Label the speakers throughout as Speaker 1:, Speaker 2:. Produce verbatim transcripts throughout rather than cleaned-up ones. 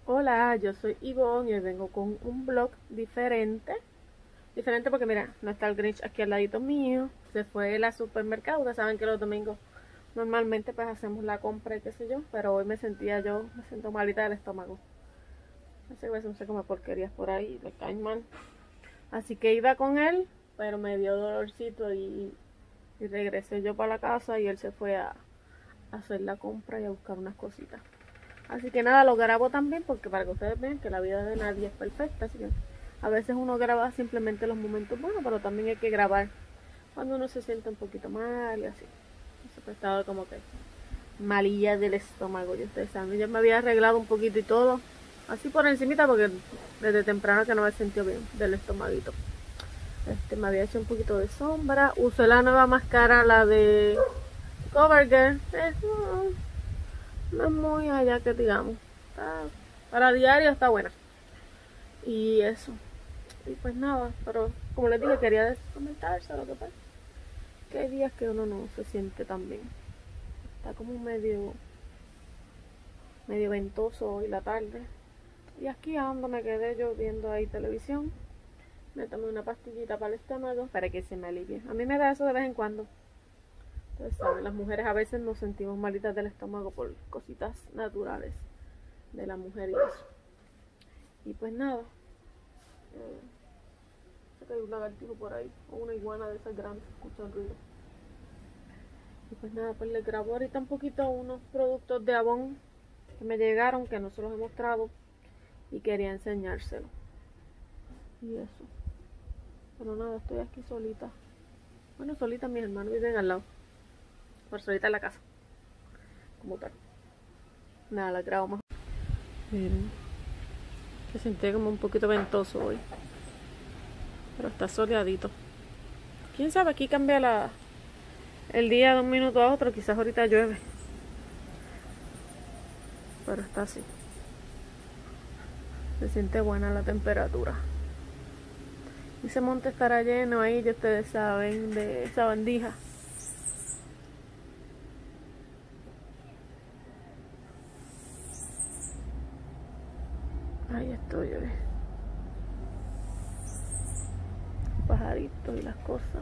Speaker 1: Hola, yo soy Ivonne y hoy vengo con un vlog diferente. Diferente porque mira, no está el Grinch aquí al ladito mío. Se fue él al supermercado. Ustedes saben que los domingos normalmente pues hacemos la compra y qué sé yo. Pero hoy me sentía yo, me siento malita del estómago. Ese veces no sé come porquerías por ahí, le caen mal. Así que iba con él, pero me dio dolorcito y, y regresé yo para la casa y él se fue a, a hacer la compra y a buscar unas cositas. Así que nada, lo grabo también porque para que ustedes vean que la vida de nadie es perfecta. Así que a veces uno graba simplemente los momentos buenos, pero también hay que grabar cuando uno se siente un poquito mal y así. Siempre he estado como que malilla del estómago, y ustedes saben. Yo me había arreglado un poquito y todo, así por encimita porque desde temprano que no me sentí bien del estomaguito. Este, me había hecho un poquito de sombra. Usé la nueva máscara, la de CoverGirl. Eh, no, no es muy allá que digamos. Está, para diario está buena. Y eso. Y pues nada, pero como les dije, quería comentarse lo que pasa. Que hay días que uno no se siente tan bien. Está como medio, medio ventoso hoy la tarde. Y aquí ando, me quedé yo viendo ahí televisión. Me tomé una pastillita para el estómago para que se me alivie. A mí me da eso de vez en cuando. Ustedes saben, las mujeres a veces nos sentimos malitas del estómago por cositas naturales de la mujer y eso. Y pues nada. Eh, sé que hay un lagartijo por ahí, o una iguana de esas grandes, escuchan ruido. Y pues nada, pues les grabo ahorita un poquito unos productos de Avon que me llegaron, que no se los he mostrado y quería enseñárselo. Y eso. Pero nada, estoy aquí solita. Bueno, solita, mis hermanos viven al lado. Por solita en la casa. Como tal. Nada, la grabo más. Miren. Se siente como un poquito ventoso hoy. Pero está soleadito. Quién sabe, aquí cambia la, el día de un minuto a otro. Quizás ahorita llueve. Pero está así. Se siente buena la temperatura. Ese monte estará lleno ahí, ya ustedes saben, de esa bandija. Ahí estoy, yo. Pajaritos y las cosas.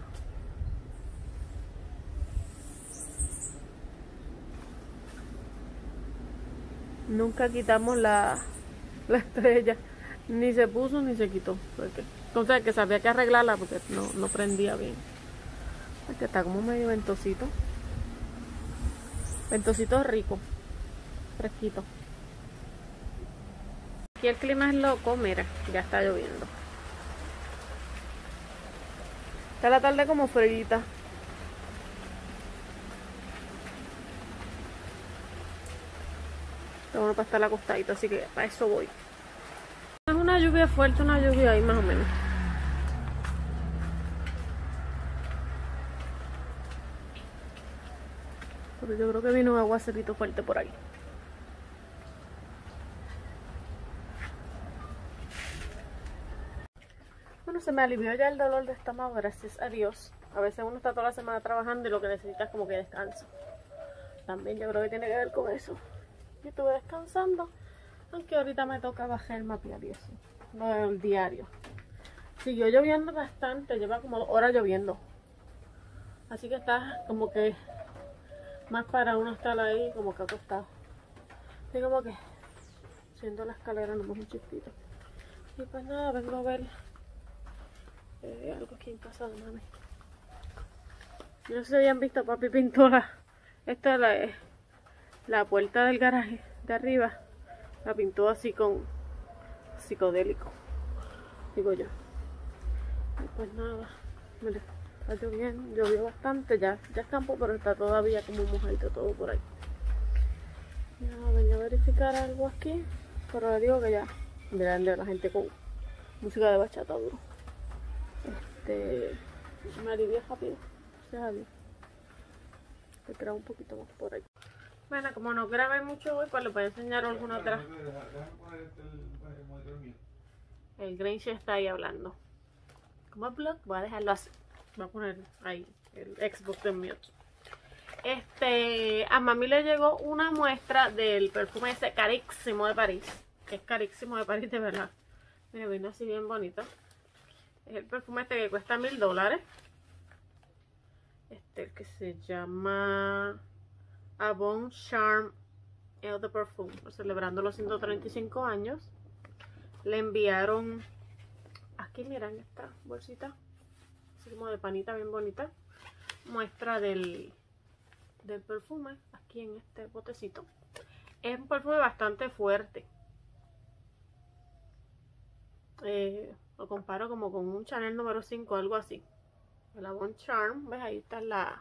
Speaker 1: Nunca quitamos la, la estrella. Ni se puso ni se quitó. Porque, entonces que sabía que arreglarla porque no, no prendía bien. Porque está como medio ventosito. Ventosito rico. Fresquito. Aquí el clima es loco, mira, ya está lloviendo. Está la tarde como frita. Está bueno para estar acostadito, así que para eso voy. Es una lluvia fuerte, una lluvia ahí más o menos. Pero yo creo que vino un aguacerito fuerte por ahí. Bueno, se me alivió ya el dolor de estómago, gracias a Dios. A veces uno está toda la semana trabajando y lo que necesita es como que descanso. También yo creo que tiene que ver con eso. Yo estuve descansando, aunque ahorita me toca bajar el mapear y eso. No el diario. Siguió lloviendo bastante, lleva como dos horas lloviendo. Así que está como que más para uno estar ahí como que acostado. Así como que siendo la escalera nomás un chispito. Y pues nada, vengo a ver eh, algo aquí en casa de mami. No sé si habían visto, papi pintó la, esta es la, la puerta del garaje de arriba. La pintó así con psicodélico, digo yo. Y pues nada, mira, está lloviendo, llovió bastante, ya, ya es campo, pero está todavía como mojadito todo por ahí. Ya, venía a verificar algo aquí, pero le digo que ya, miren la gente con música de bachata duro. Este, me alivié rápido, gracias a Dios. Te creo un poquito más por ahí. Bueno, como no grabé mucho hoy, pues les voy a enseñar alguna otra. El Grinch está ahí hablando. Como blog, voy a dejarlo así. Voy a poner ahí el Xbox de mute. Este, a mami le llegó una muestra del perfume ese carísimo de París. que es carísimo de París, de verdad. Mira, viene así bien bonito. Es el perfume este que cuesta mil dólares. Este que se llama Avon Charm Eau de Parfum, celebrando los ciento treinta y cinco años. Le enviaron, aquí miren esta bolsita, así como de panita bien bonita, muestra del, del perfume, aquí en este botecito. Es un perfume bastante fuerte. Eh, lo comparo como con un Chanel número cinco, algo así. El Avon Charm, ¿ves? Ahí está la...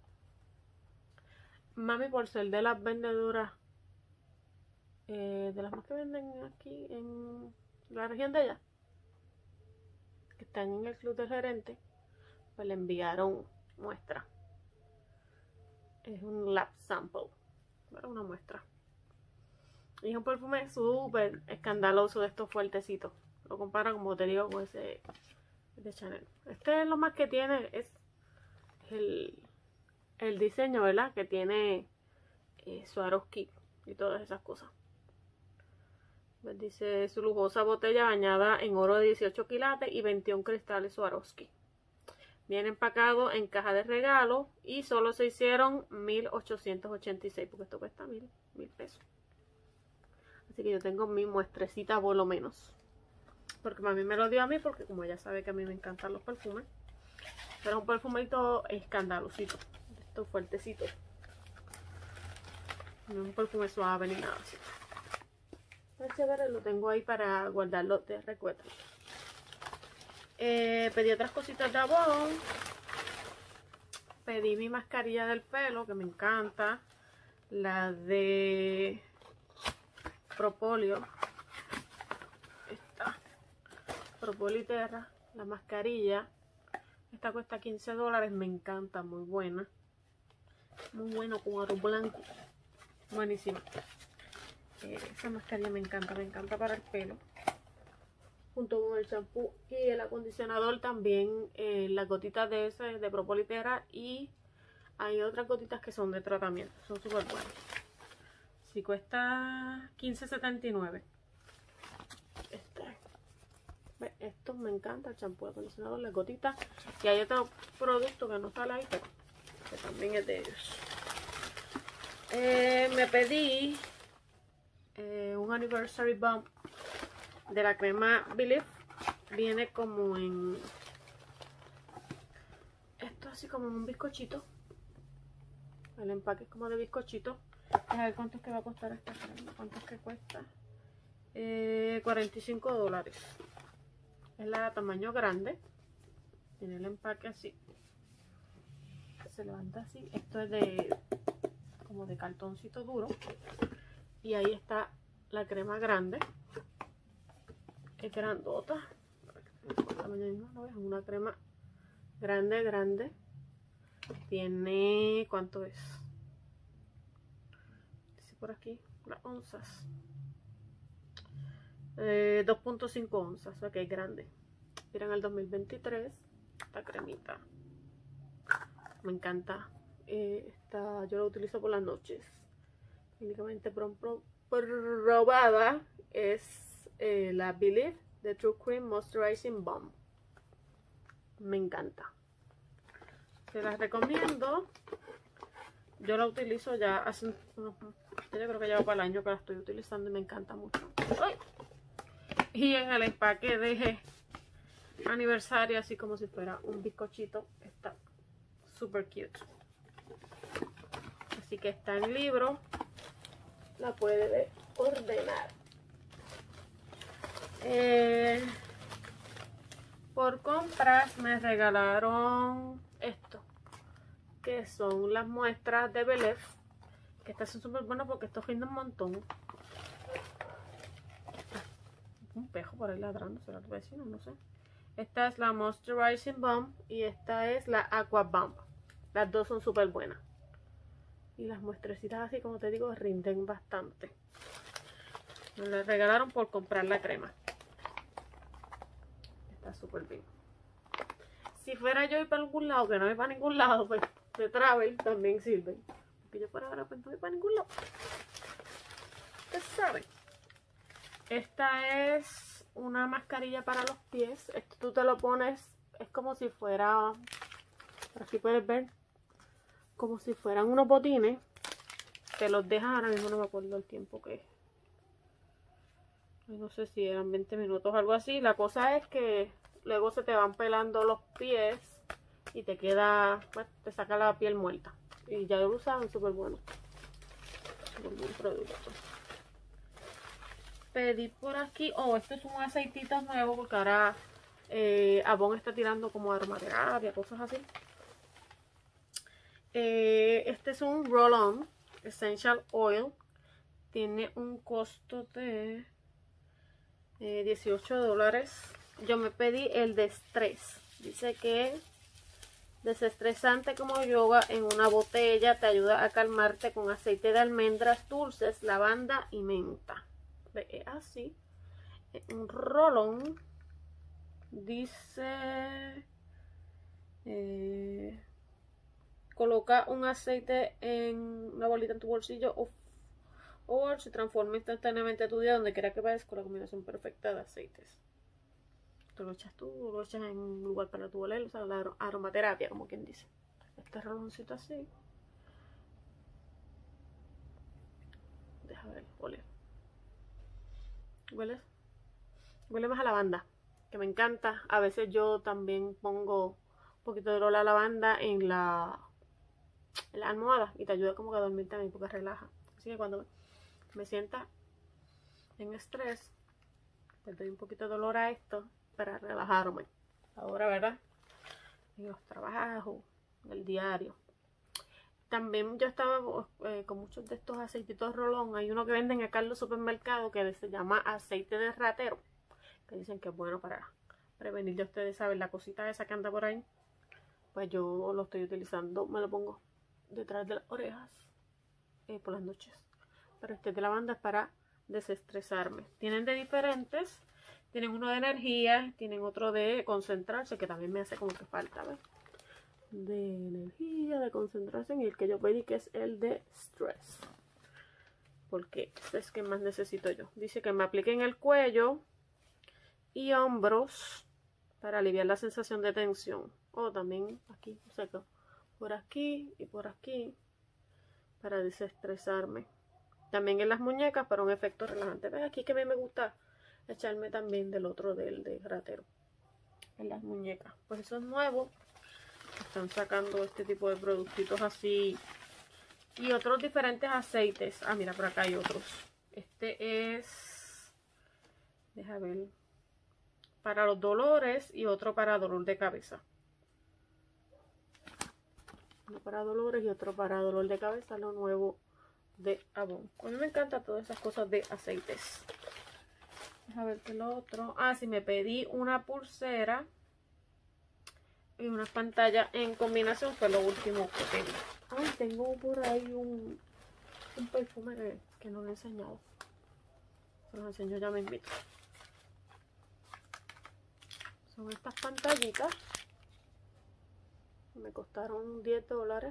Speaker 1: Mami, por ser de las vendedoras, eh, de las más que venden aquí en la región de allá, que están en el club del gerente, pues le enviaron muestra. Es un lab sample, pero una muestra. Y es un perfume súper escandaloso, de estos fuertecitos. Lo compara, como te digo, con ese de Chanel. Este es lo más que tiene, es el, el diseño, ¿verdad? Que tiene eh, Swarovski y todas esas cosas. Pues dice su lujosa botella bañada en oro de dieciocho quilates y veintiún cristales Swarovski. Viene empacado en caja de regalo y solo se hicieron mil ochocientos ochenta y seis, porque esto cuesta mil, mil pesos. Así que yo tengo mi muestrecita por lo menos. Porque mami me lo dio a mí, porque como ella sabe que a mí me encantan los perfumes. Pero es un perfumito escandalosito, estos fuertecitos. No es un perfume suave ni nada así. Es chévere, lo tengo ahí para guardarlo de recuerdo. Eh, pedí otras cositas de Avon. Pedí mi mascarilla del pelo, que me encanta. La de Propóleo. Esta. Propoliterra. La mascarilla. Esta cuesta quince dólares. Me encanta, muy buena. Muy bueno, con aro blanco. Buenísima. Eh, esa mascarilla me encanta, me encanta para el pelo. Junto con el champú y el acondicionador también, eh, las gotitas de ese de Propolitera, y hay otras gotitas que son de tratamiento, son súper buenas. Si cuesta quince setenta y nueve. Este, esto me encanta, el champú, el acondicionador, las gotitas. Y hay otro producto que no sale ahí, pero que también es de ellos. Eh, me pedí eh, un Anniversary Bump de la crema Believe. Viene como en esto, así como en un bizcochito. El empaque es como de bizcochito. A ver cuánto es que va a costar esta crema. ¿Cuánto es que cuesta? Eh, cuarenta y cinco dólares. Es la tamaño grande. Tiene el empaque así. Se levanta así. Esto es de como de cartoncito duro. Y ahí está la crema grande. Es grandota. Es una crema grande, grande. Tiene, ¿cuánto es? Dice por aquí, las onzas. Eh, dos punto cinco onzas, o sea que es grande. Miren el dos mil veintitrés. Esta cremita. Me encanta. Eh, esta, yo la utilizo por las noches. Únicamente probada es eh, la Believe de True Cream Moisturizing Balm. Me encanta. Se las recomiendo. Yo la utilizo ya hace un, yo creo que llevo para el año que la estoy utilizando y me encanta mucho. ¡Ay! Y en el empaque de aniversario, así como si fuera un bizcochito, está super cute. Así que está en libro. La puede ordenar. Eh, por compras me regalaron esto, que son las muestras de Believe, que estas son súper buenas porque esto rinde un montón. Un pejo por ahí ladrando, será tu vecino, no sé. Esta es la Moisturizing Balm y esta es la Aqua Balm. Las dos son súper buenas. Y las muestrecitas, así como te digo, rinden bastante. Me las regalaron por comprar la crema. Está súper bien. Si fuera yo ir para algún lado, que no voy para ningún lado, pues de travel también sirven. Porque yo por ahora pues no voy para ningún lado. Ustedes saben. Esta es una mascarilla para los pies. Esto tú te lo pones, es como si fuera, por aquí puedes ver, como si fueran unos botines. Te los dejas, ahora mismo no me acuerdo el tiempo que es. No sé si eran veinte minutos o algo así. La cosa es que luego se te van pelando los pies y te queda, pues, te saca la piel muerta. Y ya lo usaban, súper bueno. Súper buen producto. Pedí por aquí, oh, esto es un aceitito nuevo porque ahora eh, Avon está tirando como aromaterapia, cosas así. Eh, este es un roll-on essential oil. Tiene un costo de eh, dieciocho dólares. Yo me pedí el de estrés. Dice que desestresante como yoga en una botella. Te ayuda a calmarte con aceite de almendras dulces, lavanda y menta. Ve así. Un rolón. Dice... Eh, coloca un aceite en una bolita en tu bolsillo o, o se transforma instantáneamente tu día donde quiera que vayas con la combinación perfecta de aceites. Tú lo echas tú, lo echas en un lugar para tu oler, o sea, la aromaterapia, como quien dice. Este roloncito así. Deja ver, oler. ¿Hueles? Huele más a lavanda, que me encanta. A veces yo también pongo un poquito de olor a lavanda en la, en la almohada y te ayuda como que a dormir también porque relaja. Así que cuando me sienta en estrés, le doy un poquito de olor a esto para relajarme. Ahora, ¿verdad? En los trabajos, en el diario. También yo estaba eh, con muchos de estos aceititos rolón. Hay uno que venden acá en los supermercados que se llama aceite de ratero, que dicen que es bueno para prevenir, ya ustedes saben, la cosita esa que anda por ahí. Pues yo lo estoy utilizando, me lo pongo detrás de las orejas eh, por las noches. Pero este de lavanda es para desestresarme. Tienen de diferentes, tienen uno de energía, tienen otro de concentrarse, que también me hace como que falta, ¿ves? De energía, de concentración, y el que yo pedí que es el de stress, porque este es que más necesito yo. Dice que me aplique en el cuello y hombros para aliviar la sensación de tensión, o también aquí, o sea, por aquí y por aquí para desestresarme. También en las muñecas para un efecto relajante. ¿Ves? Aquí que a mí me gusta echarme también del otro del de ratero en las muñecas. Pues eso es nuevo. Están sacando este tipo de productitos así. Y otros diferentes aceites. Ah, mira, por acá hay otros. Este es... Deja ver. Para los dolores y otro para dolor de cabeza. Uno para dolores y otro para dolor de cabeza. Lo nuevo de Avon. A mí me encantan todas esas cosas de aceites. A ver qué es lo otro. Ah, sí, me pedí una pulsera y una pantalla en combinación. Fue lo último que pedí. Ay, tengo por ahí un, un perfume que, que no le he enseñado. Se los enseño ya me invito. Son estas pantallitas. Me costaron diez dólares.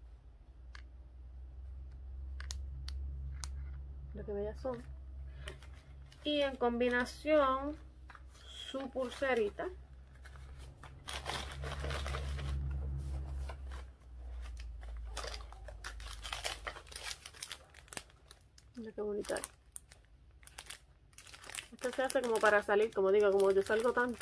Speaker 1: Lo que bellas son. Y en combinación su pulserita. Mira qué bonita es. Esto se hace como para salir, como digo, como yo salgo tanto.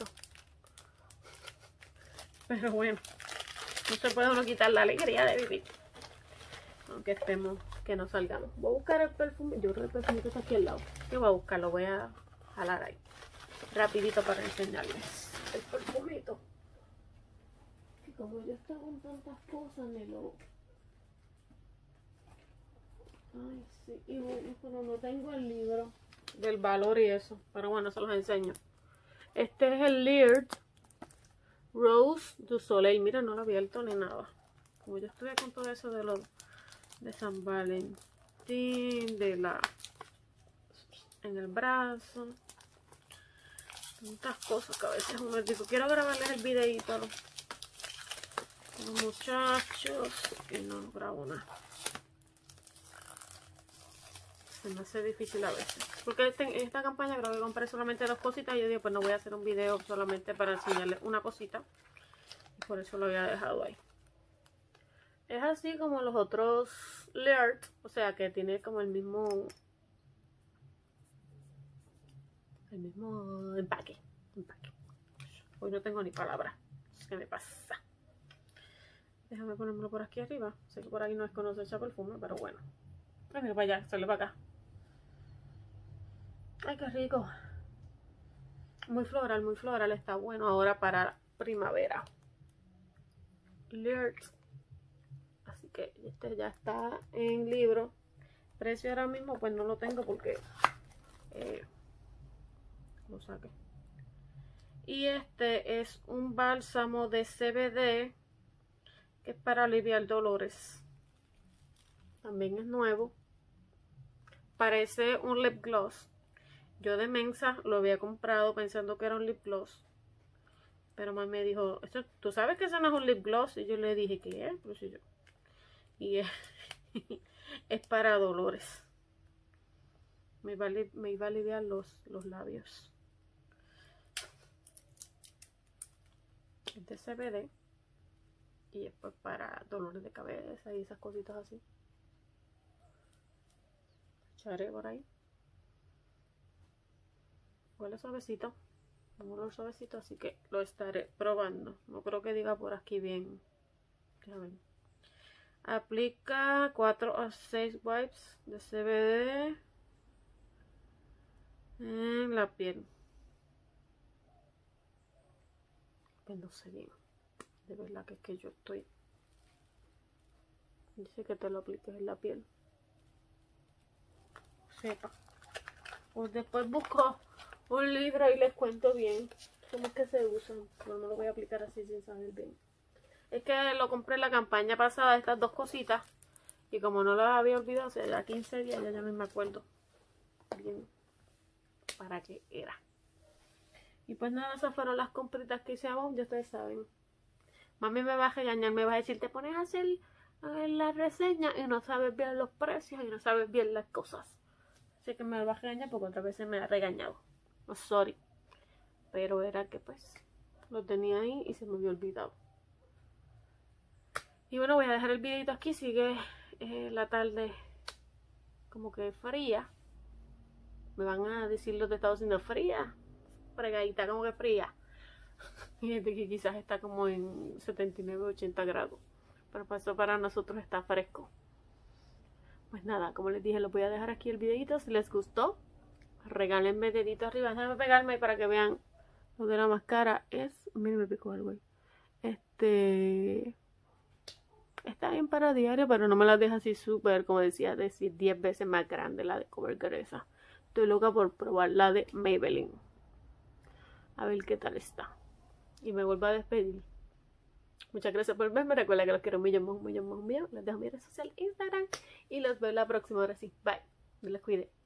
Speaker 1: Pero bueno, no se puede uno quitar la alegría de vivir. Aunque estemos, que no salgamos. Voy a buscar el perfume. Yo creo que el perfume está aquí al lado. Yo voy a buscarlo, voy a jalar ahí. Rapidito para enseñarles el perfumito. Y como yo estaba con tantas cosas, me lo... Ay, sí. Y bueno, no tengo el libro del valor y eso. Pero bueno, se los enseño. Este es el Laird Rose du Soleil. Mira, no lo he abierto ni nada. Como yo estuve con todo eso de los de San Valentín, de la en el brazo, tantas cosas que a veces uno dice, quiero grabarles el videito a los, a los muchachos y no grabo nada. Se me hace difícil a veces. Porque este, en esta campaña creo que compré solamente dos cositas. Y yo digo, pues no voy a hacer un video solamente para enseñarles una cosita. Y por eso lo había dejado ahí. Es así como los otros Laird. O sea que tiene como el mismo... El mismo empaque. empaque. Hoy no tengo ni palabra. ¿Qué me pasa? Déjame ponérmelo por aquí arriba. Sé que por ahí no es cuando se echa perfume, pero bueno. Ay, mira para allá, sale para acá. Ay, qué rico. Muy floral, muy floral. Está bueno ahora para primavera. Laird. Así que este ya está en libro. Precio ahora mismo pues no lo tengo porque eh, lo saqué. Y este es un bálsamo de C B D que es para aliviar dolores. También es nuevo. Parece un lip gloss. Yo de mensa lo había comprado pensando que era un lip gloss. Pero mamá me dijo, ¿Esto, ¿tú sabes que eso no es un lip gloss? Y yo le dije, ¿qué es? Pues yo. Y es, es para dolores. Me iba a, me iba a aliviar los, los labios. Es de C B D. Y es pues para dolores de cabeza y esas cositas así. Echaré por ahí. Huele suavecito. Un olor suavecito, así que lo estaré probando. No creo que diga por aquí bien. Déjame ver. Aplica cuatro a seis wipes de C B D en la piel. Pues no sé bien. De verdad que es que yo estoy... Dice que te lo apliques en la piel. Sepa. Pues después busco un libro y les cuento bien cómo es que se usan. No me lo voy a aplicar así sin saber bien. Es que lo compré en la campaña pasada, estas dos cositas. Y como no las había olvidado, o sea, ya quince días, ya, ya no me acuerdo bien para qué era. Y pues nada, esas fueron las compritas que hicimos, ya ustedes saben. Mami me va a regañar, me va a decir, te pones a hacer eh, la reseña y no sabes bien los precios y no sabes bien las cosas. Así que me va a regañar porque otras veces me ha regañado. Oh, sorry. Pero era que pues lo tenía ahí y se me había olvidado. Y bueno, voy a dejar el videito aquí. Sigue eh, la tarde como que fría. Me van a decir los de Estados Unidos fría. Fregadita como que fría. Y gente que quizás está como en setenta y nueve, ochenta grados. Pero pasó para nosotros está fresco. Pues nada, como les dije, los voy a dejar aquí el videito. Si les gustó, regálenme dedito arriba. Déjenme pegarme para que vean lo de la máscara. Es... Miren, me picó algo ahí. Este... Está bien para diario, pero no me la deja así súper, como decía, decir diez veces más grande la de CoverGirl esa. Estoy loca por probar la de Maybelline. A ver qué tal está. Y me vuelvo a despedir. Muchas gracias por verme. Recuerda que los quiero un millón, un millón, un millón. Les dejo mi red social Instagram. Y los veo la próxima. Ahora sí. Bye. Me los cuide.